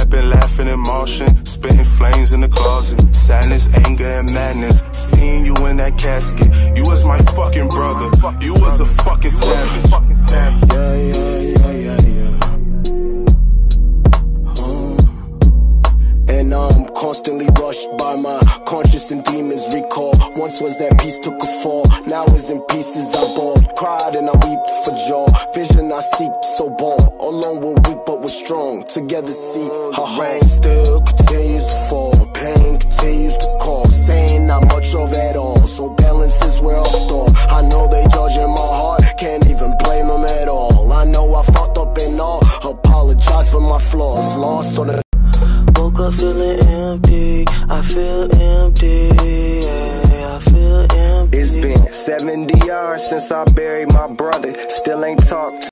rapping, laughing in motion, spitting flames in the closet. Sadness, anger, and madness. Seeing you in that casket. You was my fucking brother. You was a fucking savage. And I'm constantly rushed by my conscience and demons recall. Once was that peace took a fall, now is in pieces I bawled. Cried and I weep for joy. Vision I seek so bold. Alone we're weak but we're strong. Together see how rain still continues to fall. Pain continues to call. Saying not much of it all. So balance is where I'll store. I know they judging my heart. Can't even blame them at all. I know I fucked up and all. Apologize for my flaws. Lost on the woke up feeling empty, I feel empty, yeah, I feel empty. It's been 70 hours since I buried my brother, still ain't talked.